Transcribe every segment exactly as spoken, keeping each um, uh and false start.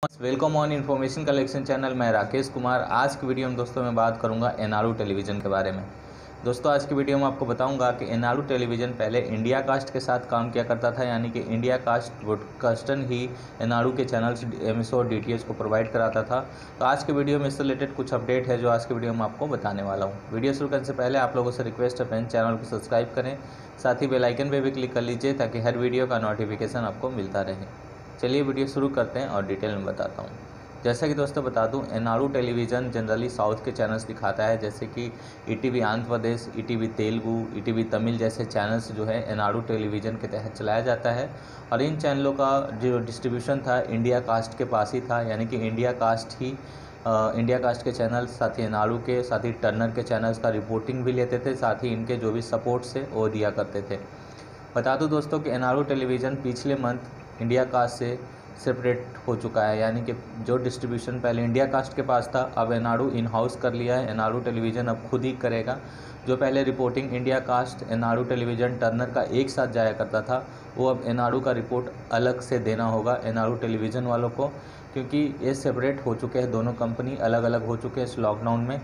Welcome on information collection channel. मैं राकेश कुमार। आज की वीडियो में दोस्तों मैं बात करूंगा एनआरयू टेलीविज़न के बारे में। दोस्तों आज की वीडियो में आपको बताऊंगा कि एनआरयू टेलीविज़न पहले इंडिया कास्ट के साथ काम किया करता था, यानी कि इंडिया कास्ट ब्रॉडकास्टर ही एनआरयू के चैनल्स एमएसओ और डीटीएच को प्रोवाइड कराता था। तो आज के वीडियो में इससे रिलेटेड कुछ अपडेट है जो आज की वीडियो में आपको बताने वाला हूँ। वीडियो शुरू करने से पहले आप लोगों से रिक्वेस्ट है फ्रेंड्स, चैनल को सब्सक्राइब करें, साथ ही बेल आइकन पर भी क्लिक कर लीजिए ताकि हर वीडियो का नोटिफिकेशन आपको मिलता रहे। चलिए वीडियो शुरू करते हैं और डिटेल में बताता हूँ। जैसा कि दोस्तों बता दूं, एनआरयू टेलीविज़न जनरली साउथ के चैनल्स दिखाता है, जैसे कि ETV Andhra Pradesh, ETV Telugu, ETV Tamil जैसे चैनल्स जो है एनआरयू टेलीविज़न के तहत चलाया जाता है। और इन चैनलों का जो डिस्ट्रीब्यूशन था इंडिया कास्ट के पास ही था, यानी कि इंडिया कास्ट ही आ, इंडिया कास्ट के चैनल साथ ही एनआरयू के साथ ही टर्नर के चैनल्स का रिपोर्टिंग भी लेते थे, साथ ही इनके जो भी सपोर्ट्स है वो दिया करते थे। बता दूं दोस्तों कि एनआरयू टेलीविज़न पिछले मंथ इंडिया कास्ट से सेपरेट हो चुका है, यानी कि जो डिस्ट्रीब्यूशन पहले इंडिया कास्ट के पास था अब एनआरयू इन हाउस कर लिया है। एनआरयू टेलीविज़न अब खुद ही करेगा। जो पहले reporting India cast, NRU television, Turner का एक साथ जाया करता था, वो अब एनआरयू का रिपोर्ट अलग से देना होगा एनआरयू टेलीविज़न वालों को, क्योंकि ये सेपरेट हो चुके हैं, दोनों कंपनी अलग अलग हो चुके हैं इस लॉकडाउन में।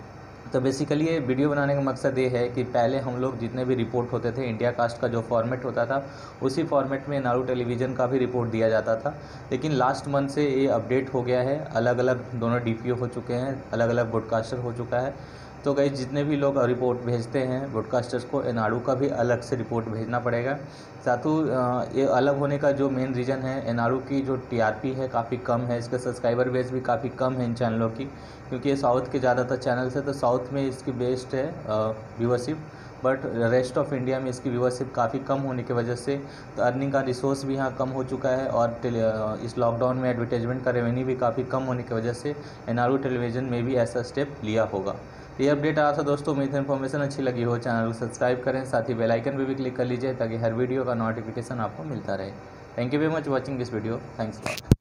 तो बेसिकली ये वीडियो बनाने का मकसद ये है कि पहले हम लोग जितने भी रिपोर्ट होते थे इंडिया कास्ट का जो फॉर्मेट होता था उसी फॉर्मेट में एनआरयू टेलीविज़न का भी रिपोर्ट दिया जाता था, लेकिन लास्ट मंथ से ये अपडेट हो गया है। अलग अलग दोनों डीपीओ हो चुके हैं, अलग अलग ब्रॉडकास्टर हो चुका है। तो गाइस जितने भी लोग रिपोर्ट भेजते हैं ब्रॉडकास्टर्स को, एनआरयू का भी अलग से रिपोर्ट भेजना पड़ेगा। साथ ही ये अलग होने का जो मेन रीज़न है, एनआरयू की जो टीआरपी है काफ़ी कम है, इसका सब्सक्राइबर बेस भी काफ़ी कम है इन चैनलों की, क्योंकि ये साउथ के ज़्यादातर चैनल्स है तो साउथ में इसकी बेस्ड है viewership, but rest of India में इसकी व्यूअरशिप काफ़ी कम होने की वजह से तो अर्निंग का रिसोर्स भी यहाँ कम हो चुका है, और इस लॉकडाउन में एडवर्टाइजमेंट का रेवेन्यू भी काफ़ी कम होने की वजह से एनआरयू टेलीविज़न में भी ऐसा स्टेप लिया होगा। तो ये अपडेट आया था दोस्तों। उम्मीद है इन्फॉर्मेशन अच्छी लगी हो। चैनल को सब्सक्राइब करें, साथ ही बेल आइकन पर भी क्लिक कर लीजिए ताकि हर वीडियो का नोटिफिकेशन आपको मिलता रहे। Thank you very much watching this video. Thanks lot.